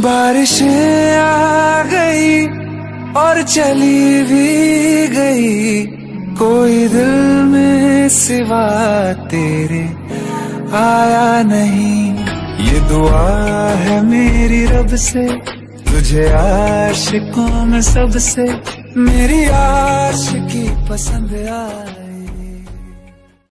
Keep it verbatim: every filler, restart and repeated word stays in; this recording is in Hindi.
बारिशें आ गई और चली भी गई, कोई दिल में सिवा तेरे आया नहीं। ये दुआ है मेरी रब से, तुझे आशिकों में सबसे मेरी आशिकी पसंद आए।